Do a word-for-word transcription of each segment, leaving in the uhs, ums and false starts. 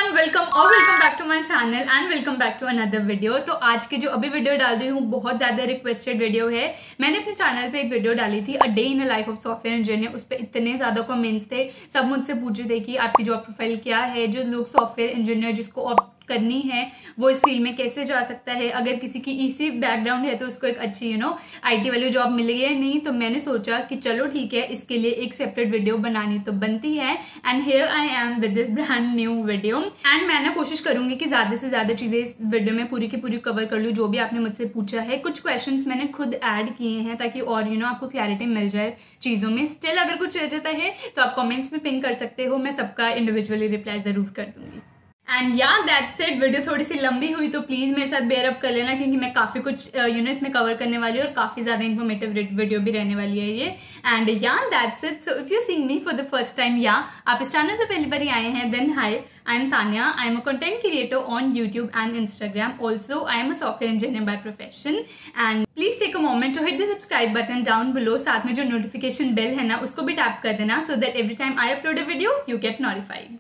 Everyone, welcome और welcome back to my channel and welcome back to another video. तो आज की जो अभी वीडियो डाल रही हूँ बहुत ज्यादा रिक्वेस्टेड वीडियो है। मैंने अपने चैनल पे एक वीडियो डाली थी, a day in a life of software engineer. उस पर इतने ज्यादा कमेंट्स थे, सब मुझसे पूछ रहे थे कि आपकी जॉब प्रोफाइल क्या है, जो लोग सॉफ्टवेयर इंजीनियर जिसको ऑप्ट करनी है वो इस फील्ड में कैसे जा सकता है, अगर किसी की ईसी बैकग्राउंड है तो उसको एक अच्छी यू नो आईटी वाली जॉब मिल गई है नहीं। तो मैंने सोचा कि चलो ठीक है, इसके लिए एक सेपरेट वीडियो बनानी तो बनती है। And here I am with this brand new video. And मैं ना कोशिश करूंगी कि ज्यादा से ज्यादा चीजें इस वीडियो में पूरी की पूरी कवर कर लूँ, जो भी आपने मुझसे पूछा है। कुछ क्वेश्चंस मैंने खुद ऐड किए हैं ताकि और यू you नो know, आपको क्लैरिटी मिल जाए चीजों में। स्टिल अगर कुछ रह जाता है तो आप कमेंट्स में पिंग कर सकते हो, मैं सबका इंडिविजुअली रिप्लाई जरूर कर दूंगी। And yeah that's it. Video थोड़ी सी लंबी हुई तो प्लीज मेरे साथ बेयर अप कर लेना, क्योंकि मैं काफी कुछ यू नो इसमें कवर करने वाली हूँ और काफी ज्यादा इन्फॉर्मेटिव वीडियो भी रहने वाली है ये। And yeah that's it. So if you seeing me for the first time या आप इस चैनल पे पहली बार ही आए हैं, then hi, I am Tania. I am a content creator on YouTube and Instagram. Also I am a software engineer by profession. And please take a moment to hit the subscribe button down below. साथ में जो notification bell है ना उसको भी tap कर देना, so that every time I upload a video you get notified.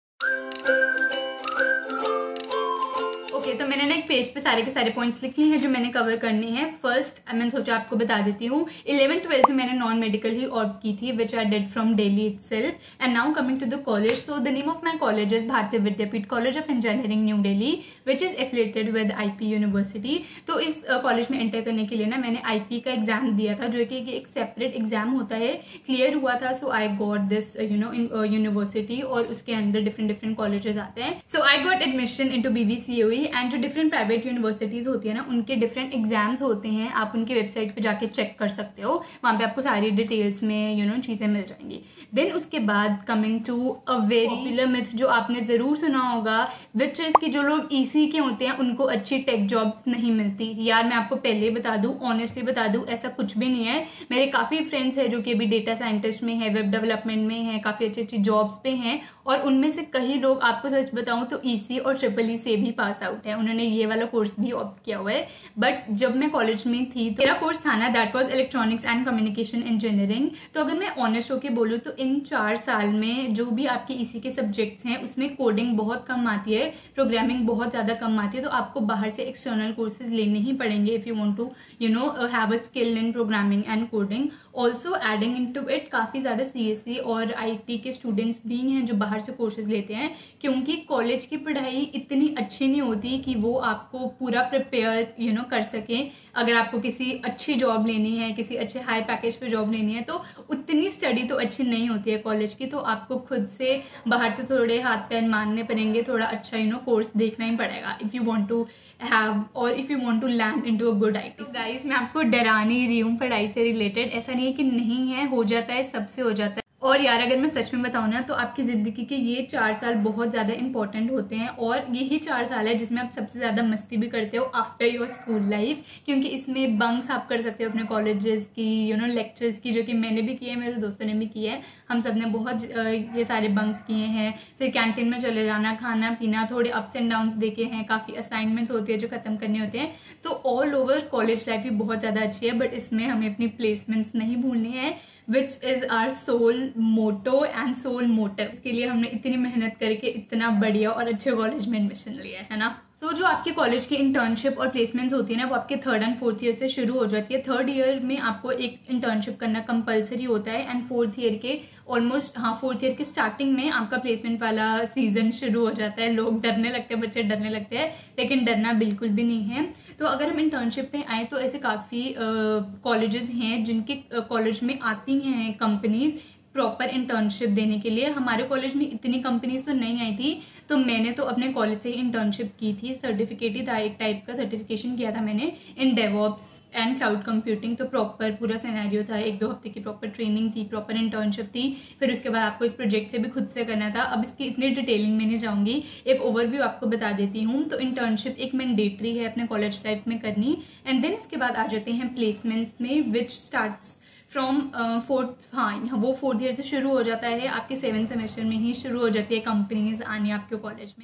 Okay okay, तो मैंने ना एक पेज पे सारे के सारे पॉइंट्स लिख लिए हैं जो मैंने कवर करने हैं। फर्स्ट मैंने सोचा आपको बता देती हूँ, इलेवन ट्वेल्थ में मैंने नॉन मेडिकल ही ऑप्ट की थी, which I did from Delhi itself. And now coming to the college, so the name of my college is Bharatiya Vidyapeeth college of engineering New Delhi, which is affiliated with IP university. तो इस college uh, में enter करने के लिए ना मैंने IP का exam दिया था, जो कि एक सेपरेट एग्जाम होता है, क्लियर हुआ था। So I got this you know university, और उसके अंदर डिफरेंट डिफरेंट कॉलेजेस आते हैं। So I got admission in to BBCOE. And जो डिफरेंट प्राइवेट यूनिवर्सिटीज होती है ना, उनके डिफरेंट एग्जाम्स होते हैं, आप उनकी वेबसाइट पे जाके चेक कर सकते हो, वहां पे आपको सारी डिटेल्स में यू नो चीजें मिल जाएंगी। देन उसके बाद coming to a very popular myth जो आपने जरूर सुना होगा, विच इज कि जो लोग ईसी के होते हैं उनको अच्छी टेक जॉब्स नहीं मिलती। यार मैं आपको पहले ही बता दूं, ऑनेस्टली बता दूं, ऐसा कुछ भी नहीं है। मेरे काफी फ्रेंड्स हैं जो कि अभी डेटा साइंटिस्ट में है, वेब डेवलपमेंट में है, काफी अच्छी अच्छी जॉब्स पे हैं, और उनमें से कई लोग, आपको सच बताऊं तो ईसी और ट्रिपल ई से भी पास आउट है, उन्होंने ये वाला कोर्स भी ऑप्ट किया हुआ है। बट जब मैं कॉलेज में थी तो मेरा कोर्स था ना, that was electronics and communication engineering. तो अगर मैं ऑनेस्ट होके बोलूँ तो इन चार साल में जो भी आपके इसी के सब्जेक्ट्स हैं उसमें कोडिंग बहुत कम आती है, प्रोग्रामिंग बहुत ज्यादा कम आती है। तो आपको बाहर से एक्सटर्नल कोर्सेज लेने ही पड़ेंगे if you want to you know have a skill in programming and coding. Also adding in to it काफी ज्यादा सीएससी और आईटी के स्टूडेंट्स भी हैं जो बाहर से कोर्सेज लेते हैं, क्योंकि कॉलेज की पढ़ाई इतनी अच्छी नहीं होती कि वो आपको पूरा प्रिपेयर यू नो कर सके। अगर आपको किसी अच्छी जॉब लेनी है, किसी अच्छे हाई पैकेज पे जॉब लेनी है, तो उतनी स्टडी तो अच्छी नहीं होती है कॉलेज की। तो आपको खुद से बाहर से थोड़े हाथ पैर मारने पड़ेंगे, थोड़ा अच्छा यू नो कोर्स देखना ही पड़ेगा if you want to have और if you want to land into a good IT. तो गाइस मैं आपको डरा नहीं रही हूँ पढ़ाई से रिलेटेड, ऐसा नहीं है कि नहीं है, हो जाता है, सबसे हो जाता है। और यार अगर मैं सच में बताऊं ना तो आपकी जिंदगी के ये चार साल बहुत ज्यादा इंपॉर्टेंट होते हैं, और यही चार साल है जिसमें आप सबसे ज्यादा मस्ती भी करते हो आफ्टर योर स्कूल लाइफ, क्योंकि इसमें बंक्स आप कर सकते हो अपने कॉलेजेस की, यू नो लेक्चर्स की, जो कि मैंने भी किए, मेरे दोस्तों ने भी किए है, हम सब ने बहुत ये सारे बंक्स किए हैं। फिर कैंटीन में चले जाना, खाना पीना, थोड़े अप्स एंड डाउन्स देखे हैं, काफी असाइनमेंट्स होती है जो खत्म करने होते हैं। तो ऑल ओवर कॉलेज लाइफ भी बहुत ज्यादा अच्छी है, बट इसमें हमें अपनी प्लेसमेंट्स नहीं भूलनी है, which is our sole motto and sole motive. इसके लिए हमने इतनी मेहनत करके इतना बढ़िया और अच्छे कॉलेज में एडमिशन लिया है ना। सो so, जो आपके कॉलेज की इंटर्नशिप और प्लेसमेंट्स होती है ना, वो आपके थर्ड एंड फोर्थ ईयर से शुरू हो जाती है। थर्ड ईयर में आपको एक इंटर्नशिप करना कंपलसरी होता है, एंड फोर्थ ईयर के ऑलमोस्ट हाँ फोर्थ ईयर के स्टार्टिंग में आपका प्लेसमेंट वाला सीजन शुरू हो जाता है। लोग डरने लगते हैं, बच्चे डरने लगते हैं, लेकिन डरना बिल्कुल भी नहीं है। तो अगर हम इंटर्नशिप पे आए तो ऐसे काफ़ी कॉलेजेस हैं जिनके कॉलेज में आती हैं कंपनीज प्रॉपर इंटर्नशिप देने के लिए। हमारे कॉलेज में इतनी कंपनीज तो नहीं आई थी, तो मैंने तो अपने कॉलेज से ही इंटर्नशिप की थी। सर्टिफिकेट ही था, एक टाइप का सर्टिफिकेशन किया था मैंने in DevOps and cloud computing. तो प्रॉपर पूरा सिनेरियो था, एक दो हफ्ते की प्रॉपर ट्रेनिंग थी, प्रॉपर इंटर्नशिप थी, फिर उसके बाद आपको एक प्रोजेक्ट से भी खुद से करना था। अब इसकी इतनी डिटेलिंग में नहीं जाऊंगी, एक ओवरव्यू आपको बता देती हूँ। तो इंटर्नशिप एक मैंडेटरी है अपने कॉलेज लाइफ में करनी, एंड देन उसके बाद आ जाते हैं प्लेसमेंट्स में, विच स्टार्ट्स फ्रॉम फोर्थ, हाँ वो फोर्थ ईयर से शुरू हो जाता है, आपके सेवन सेमेस्टर में ही शुरू हो जाती है कंपनीज आनी आपके कॉलेज में।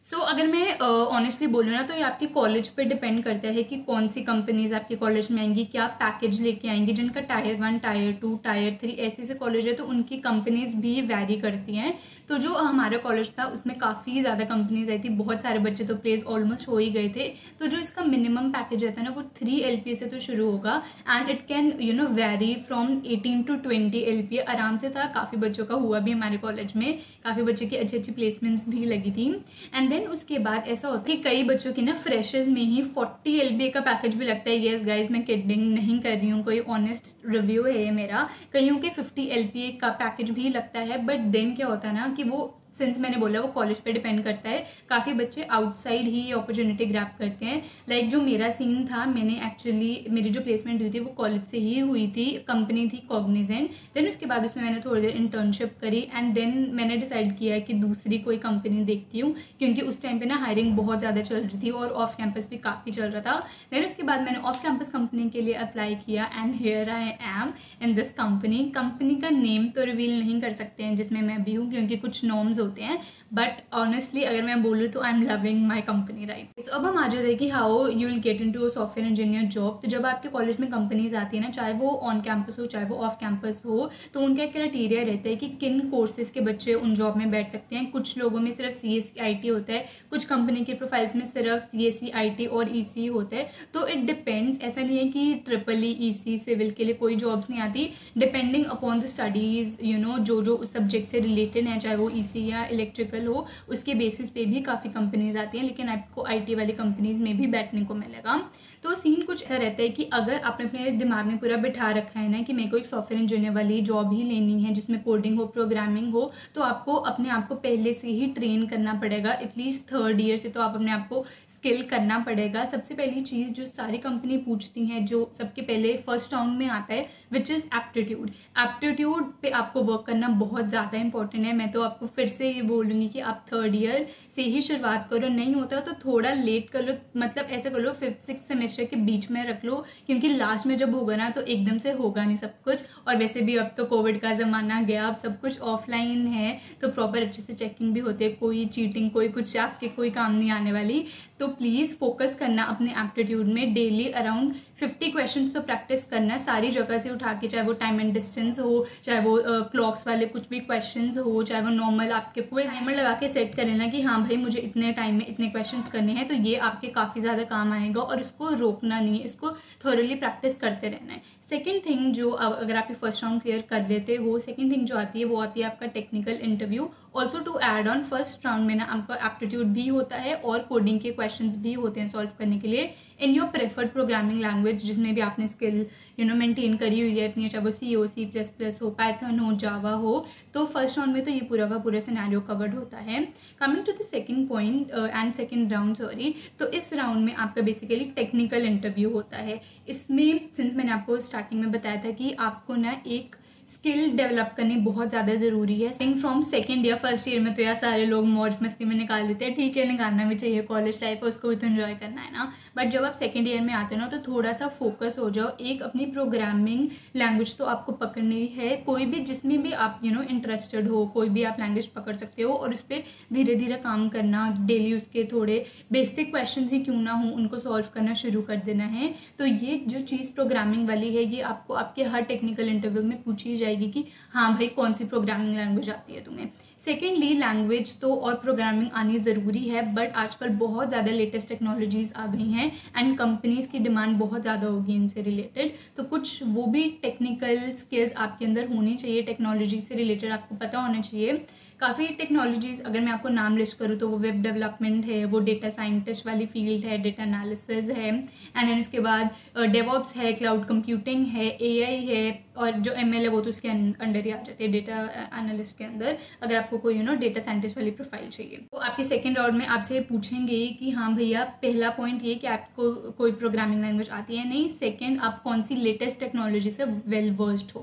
सो so, अगर मैं ऑनेस्टली uh, बोलूँ ना तो ये आपके कॉलेज पे डिपेंड करता है कि कौन सी कंपनीज आपके कॉलेज में आएंगी, क्या पैकेज लेके आएंगी। जिनका tier one, tier two, tier three ऐसे से कॉलेज है तो उनकी कंपनीज भी वैरी करती हैं। तो जो हमारा कॉलेज था उसमें काफ़ी ज़्यादा कंपनीज आई थी, बहुत सारे बच्चे तो प्लेस ऑलमोस्ट हो ही गए थे। तो जो इसका मिनिमम पैकेज रहता है ना वो थ्री एल पी ए से तो शुरू होगा and it can you know vary from eighteen to twenty L P A आराम से था। काफ़ी बच्चों का हुआ भी हमारे कॉलेज में, काफ़ी बच्चों की अच्छी अच्छी प्लेसमेंट्स भी लगी थी। एंड देन उसके बाद ऐसा होता है कि कई बच्चों की ना फ्रेशर्स में ही फोर्टी एल बी ए का पैकेज भी लगता है। येस गाइज, मैं किडिंग नहीं कर रही हूँ, कोई ऑनेस्ट रिव्यू है ये मेरा। कईयों के फिफ्टी एल पी ए का पैकेज भी लगता है। बट देन क्या होता है ना कि वो सिंस मैंने बोला वो कॉलेज पे डिपेंड करता है। काफ़ी बच्चे आउटसाइड ही ये अपॉर्चुनिटी ग्रैब करते हैं। लाइक like जो मेरा सीन था, मैंने एक्चुअली मेरी जो प्लेसमेंट हुई थी वो कॉलेज से ही हुई थी, कंपनी थी कॉग्निजेंट। देन उसके बाद उसमें मैंने थोड़ी देर इंटर्नशिप करी एंड देन मैंने डिसाइड किया कि दूसरी कोई कंपनी देखती हूँ, क्योंकि उस टाइम पे ना हायरिंग बहुत ज़्यादा चल रही थी और ऑफ कैंपस भी काफ़ी चल रहा था। देन उसके बाद मैंने ऑफ कैंपस कंपनी के लिए अप्लाई किया and here I am in this company. Company का नेम तो रिवील नहीं कर सकते हैं जिसमें मैं भी हूँ, क्योंकि कुछ नॉर्म्स होते हैं। बट ऑनेस्टली अगर मैं बोलूँ तो I am loving my company right. अब हम आ जाते हैं कि how you will get in to a software engineer job. तो जब आपके कॉलेज में कंपनीज आती है ना, चाहे वो ऑन कैंपस हो चाहे वो ऑफ कैंपस हो, तो उनका एक क्राइटेरिया रहता है कि किन कोर्सेज के बच्चे उन जॉब में बैठ सकते हैं। कुछ लोगों में सिर्फ C S C I T होता है, कुछ कंपनी के प्रोफाइल्स में सिर्फ C S C I T और ई सी होता है। तो इट डिपेंड्स, ऐसा नहीं है कि ट्रिपल ई ई सी सिविल के लिए कोई जॉब्स नहीं आती। Depending upon the studies you know जो जो उस सब्जेक्ट से रिलेटेड है, चाहे वो ई सी या इलेक्ट्रिकल हो, उसके बेसिस पे भी काफ़ी कंपनीज आती हैं। लेकिन आपको आईटी वाली कंपनीज में भी बैठने को मिलेगा। तो सीन कुछ ऐसा रहता है कि अगर आपने अपने दिमाग में पूरा बिठा रखा है ना कि मेरे को एक सॉफ्टवेयर इंजीनियर वाली जॉब ही लेनी है जिसमें कोडिंग हो, प्रोग्रामिंग हो, तो आपको अपने आप को पहले से ही ट्रेन करना पड़ेगा। एटलीस्ट थर्ड ईयर से तो आप अपने आप को स्किल करना पड़ेगा। सबसे पहली चीज़ जो सारी कंपनी पूछती हैं, जो सबके पहले फर्स्ट राउंड में आता है, विच इज़ एप्टीट्यूड। एप्टीट्यूड पे आपको वर्क करना बहुत ज़्यादा इंपॉर्टेंट है। मैं तो आपको फिर से ये बोलूँगी कि आप थर्ड ईयर से ही शुरुआत करो, नहीं होता तो थोड़ा लेट कर लो, मतलब ऐसे कर लो फिफ्थ सिक्स सेमेस्टर के बीच में रख लो, क्योंकि लास्ट में जब होगा ना तो एकदम से होगा नहीं सब कुछ। और वैसे भी अब तो कोविड का ज़माना गया, अब सब कुछ ऑफलाइन है तो प्रॉपर अच्छे से चेकिंग भी होती है, कोई चीटिंग कोई कुछ आपके कोई काम नहीं आने वाली। तो प्लीज़ फोकस करना अपने एप्टीट्यूड में। डेली अराउंड फिफ्टी क्वेश्चन तो प्रैक्टिस करना है सारी जगह से उठा के, चाहे वो टाइम एंड डिस्टेंस हो, चाहे वो क्लॉक्स uh, वाले कुछ भी क्वेश्चंस हो, चाहे वो नॉर्मल आपके कोई टाइमर लगा के सेट कर लेना कि हाँ भाई मुझे इतने टाइम में इतने क्वेश्चंस करने हैं। तो ये आपके काफ़ी ज़्यादा काम आएगा और इसको रोकना नहीं है, इसको थोरली प्रैक्टिस करते रहना है। सेकेंड थिंग जो अगर आप फर्स्ट राउंड क्लियर कर लेते हो, सेकेंड थिंग जो आती है वो आती है आपका technical interview. Also to add on first round में ना आपका एप्टीट्यूड भी होता है और कोडिंग के क्वेश्चंस भी होते हैं सॉल्व करने के लिए in your preferred programming language, जिसमें भी आपने स्किल यू नो मेंटेन करी हुई है अपनी, चाहे वो C or, C plus plus हो, पाइथन हो, जावा हो। तो फर्स्ट राउंड में तो ये पूरा का पूरा सिनेरियो कवर्ड होता है। Coming to the second point and second round sorry, तो इस राउंड में आपका बेसिकली टेक्निकल इंटरव्यू होता है। इसमें सिंस मैंने आपको स्टार्टिंग में बताया था कि आपको ना एक स्किल डेवलप करनी बहुत ज़्यादा ज़रूरी है। From second year, first year में तो यार सारे लोग मौज मस्ती में निकाल देते हैं, ठीक है निकालना भी चाहिए, कॉलेज लाइफ है उसको भी तो एंजॉय करना है ना। बट जब आप सेकेंड ईयर में आते हो ना तो थोड़ा सा फोकस हो जाओ, एक अपनी प्रोग्रामिंग लैंग्वेज तो आपको पकड़नी है, कोई भी जिसमें भी आप यू नो इंटरेस्टेड हो, कोई भी आप लैंग्वेज पकड़ सकते हो और उस पर धीरे धीरे काम करना, डेली उसके थोड़े बेसिक क्वेश्चन ही क्यों ना हो उनको सॉल्व करना शुरू कर देना है। तो ये जो चीज़ प्रोग्रामिंग वाली है ये आपको आपके हर टेक्निकल इंटरव्यू में पूछी जाएगी कि हाँ भाई कौन सी प्रोग्रामिंग लैंग्वेज आती है तुम्हें। सेकेंडली लैंग्वेज तो और प्रोग्रामिंग आनी ज़रूरी है, बट आजकल बहुत ज़्यादा लेटेस्ट टेक्नोलॉजीज आ गई हैं एंड कंपनीज की डिमांड बहुत ज़्यादा होगी इनसे रिलेटेड। तो कुछ वो भी टेक्निकल स्किल्स आपके अंदर होनी चाहिए, टेक्नोलॉजी से रिलेटेड आपको पता होना चाहिए। काफ़ी टेक्नोलॉजीज अगर मैं आपको नाम लिस्ट करूँ तो वो वेब डेवलपमेंट है, वो डेटा साइंटिस्ट वाली फील्ड है, डेटा एनालिसिस है, एंड देन उसके बाद डेवऑप्स है, क्लाउड कंप्यूटिंग है, एआई है, और जो एमएल है वो तो उसके अंडर ही आ जाते हैं डेटा एनालिस्ट के अंदर, अगर आपको कोई यू नो डेटा साइंटिस्ट वाली प्रोफाइल चाहिए। तो आपके सेकेंड राउंड में आपसे पूछेंगे कि हाँ भैया पहला पॉइंट ये कि आपको कोई प्रोग्रामिंग लैंग्वेज आती है नहीं, सेकेंड आप कौन सी लेटेस्ट टेक्नोलॉजी से वेल वर्स्ड हो,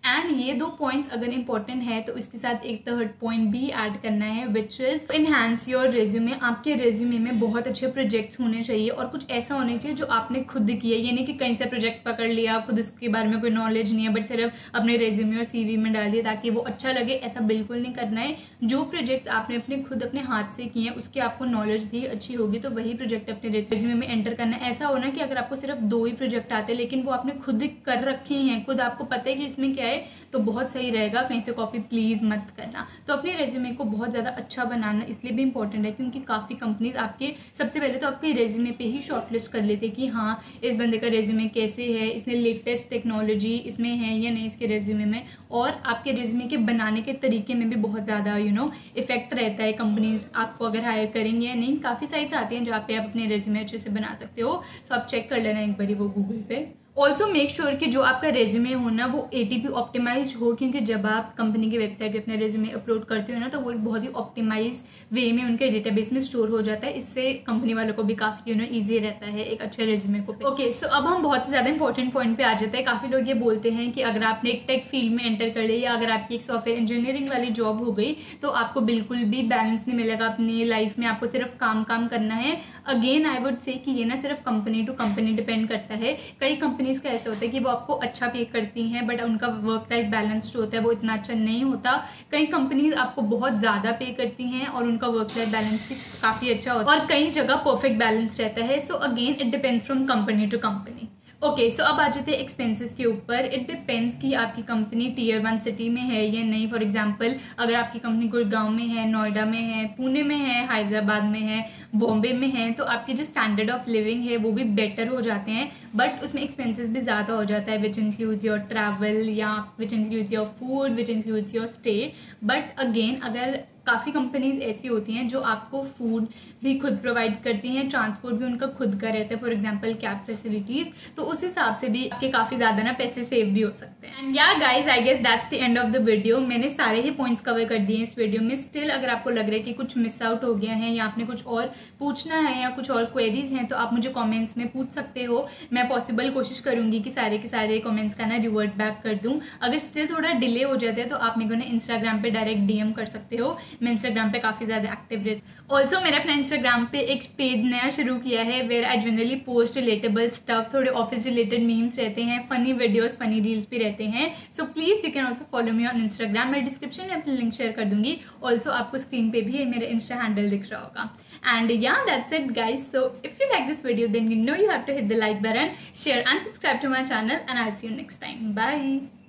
एंड ये दो पॉइंट्स अगर इंपॉर्टेंट है तो इसके साथ एक थर्ड पॉइंट भी ऐड करना है, which is enhance your resume. आपके रेज्यूमे में बहुत अच्छे प्रोजेक्ट्स होने चाहिए और कुछ ऐसा होना चाहिए जो आपने खुद किया, यानी कि कहीं से प्रोजेक्ट पकड़ लिया, खुद उसके बारे में कोई नॉलेज नहीं है बट सिर्फ अपने रेज्यूमे और सीवी में डाल दिया ताकि वो अच्छा लगे। ऐसा बिल्कुल नहीं करना है। जो प्रोजेक्ट्स आपने अपने खुद अपने हाथ से किए हैं उसकी आपको नॉलेज भी अच्छी होगी तो वही प्रोजेक्ट अपने रेज्यूमे में एंटर करना है। ऐसा होना कि अगर आपको सिर्फ दो ही प्रोजेक्ट आते हैं लेकिन वो आपने खुद कर रखे हैं, खुद आपको पता है कि इसमें क्या है, तो बहुत सही रहेगा। कहीं से कॉपी प्लीज मत करना। तो अपने रेज्यूमे को बहुत ज्यादा अच्छा बनाना इसलिए भी इंपॉर्टेंट है क्योंकि काफी कंपनीज आपके सबसे पहले तो आपके रेज्यूमे पे ही शॉर्टलिस्ट कर लेते कि हाँ इस बंदे का रेज्यूमे कैसे है, इसने लेटेस्ट टेक्नोलॉजी इसमें है या नहीं इसके रेज्यूमे में, और आपके रेज्यूमे के बनाने के तरीके में भी बहुत ज्यादा यू नो इफेक्ट रहता है कंपनीज आपको अगर हायर करेंगे या नहीं। काफी साइट्स आती हैं जहाँ पे आप अपने रेज्यूमे अच्छे से बना सकते हो, सो आप चेक कर लेना एक बारी वो गूगल पे। ऑल्सो मेक श्योर कि जो आपका रेज्यूमे हो ना वो एटीपी ऑप्टिमाइज हो, क्योंकि जब आप कंपनी की वेबसाइट पे अपने रेज्यूमे अपलोड करते हो ना तो वो एक बहुत ही ऑप्टिमाइज वे में उनके डेटाबेस में स्टोर हो जाता है। इससे कंपनी वालों को भी काफी यू नो ईजी रहता है एक अच्छे रेज्यूमे को। ओके सो अब हम बहुत ज्यादा इंपॉर्टेंट पॉइंट पे आ जाते हैं। काफी लोग ये बोलते हैं कि अगर आपने एक टेक फील्ड में एंटर कर लिया या अगर आपकी एक सॉफ्टवेयर इंजीनियरिंग वाली जॉब हो गई तो आपको बिल्कुल भी बैलेंस नहीं मिलेगा अपनी लाइफ में, आपको सिर्फ काम काम करना है। अगेन आई वुड से कि ये ना सिर्फ कंपनी टू कंपनी डिपेंड करता है। कई कंपनीज का ऐसा होता है कि वो आपको अच्छा पे करती हैं बट उनका वर्क लाइफ बैलेंस जो होता है वो इतना अच्छा नहीं होता। कई कंपनीज आपको बहुत ज्यादा पे करती हैं और उनका वर्क लाइफ बैलेंस भी काफी अच्छा होता है और कई जगह परफेक्ट बैलेंस रहता है। So again it depends from company to company. Okay so अब आ जाते हैं एक्सपेंसेस के ऊपर। इट डिपेंड्स कि आपकी कंपनी टीयर वन सिटी में है या नहीं। फॉर एग्जांपल अगर आपकी कंपनी गुड़गांव में है, नोएडा में है, पुणे में है, हैदराबाद में है, बॉम्बे में है, तो आपकी जो स्टैंडर्ड ऑफ लिविंग है वो भी बेटर हो जाते हैं बट उसमें एक्सपेंसेस भी ज़्यादा हो जाता है, विच इंक्लूड्स योर ट्रैवल या which includes your food, which includes your stay. But again अगर काफ़ी कंपनीज ऐसी होती हैं जो आपको फूड भी खुद प्रोवाइड करती हैं, ट्रांसपोर्ट भी उनका खुद का रहता है, फॉर एग्जांपल कैब फैसिलिटीज, तो उस हिसाब से भी आपके काफ़ी ज़्यादा ना पैसे सेव भी हो सकते हैं। And yeah guys I guess that's the end of the video. मैंने सारे ही पॉइंट्स कवर कर दिए इस वीडियो में। स्टिल अगर आपको लग रहा है कि कुछ मिस आउट हो गया है या आपने कुछ और पूछना है या कुछ और क्वेरीज हैं तो आप मुझे कॉमेंट्स में पूछ सकते हो। मैं पॉसिबल कोशिश करूंगी कि सारे के सारे कॉमेंट्स का ना रिवर्ट बैक कर दूँ। अगर स्टिल थोड़ा डिले हो जाता है तो आप मेरे को ना इंस्टाग्राम पे डायरेक्ट डीएम कर सकते हो। मैं इंस्टाग्राम पे काफी ज्यादा एक्टिव रहती। ऑल्सो मैंने अपना इंस्टाग्राम पे एक पेज नया शुरू किया है where I generally post relatable stuff, थोड़े ऑफिस रिलेटेड मीम्स रहते हैं, फनी वीडियोस, फनी रील्स भी रहते हैं। So please you can also follow me on Instagram. मैं डिस्क्रिप्शन में अपनी लिंक शेयर कर दूंगी। ऑल्सो आपको स्क्रीन पे भी मेरा इंस्टा हैंडल दिख रहा होगा। And yeah, that's it guys. So if you like this video then you know you have to hit the like button, share and subscribe to my channel and I'll see you next time. Bye.